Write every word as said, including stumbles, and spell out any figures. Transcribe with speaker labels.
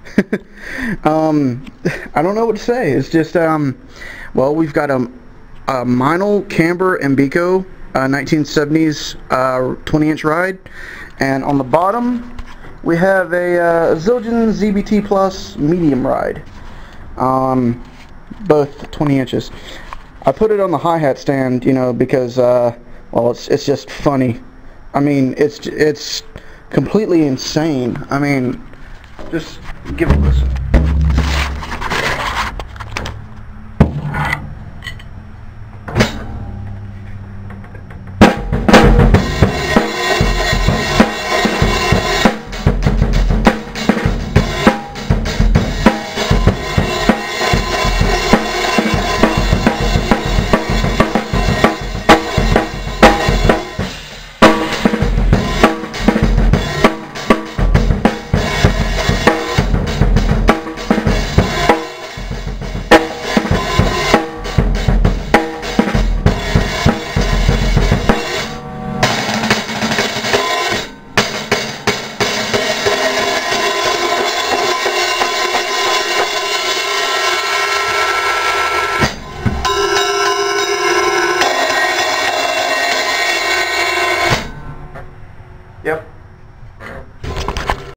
Speaker 1: um, I don't know what to say. It's just, um, well, we've got a, a Meinl Camber Embico uh, nineteen seventies uh, twenty inch ride, and on the bottom we have a uh, Zildjian Z B T Plus medium ride, um, both twenty inches. I put it on the hi-hat stand, you know, because uh, well, it's it's just funny. I mean, it's it's completely insane. I mean, just give it a listen.